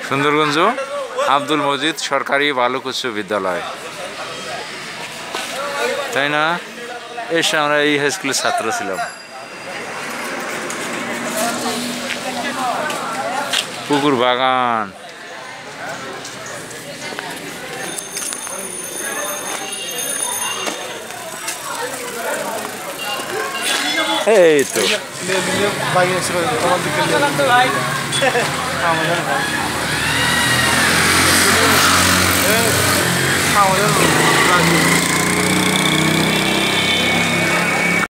সুন্দরগঞ্জ আব্দুল মজিদ সরকারি বালক উচ্চ বিদ্যালয়, তাই না? এসে আমরা এই হাই স্কুলের ছাত্র ছিলাম। পুকুর বাগান, এই তো আমাদের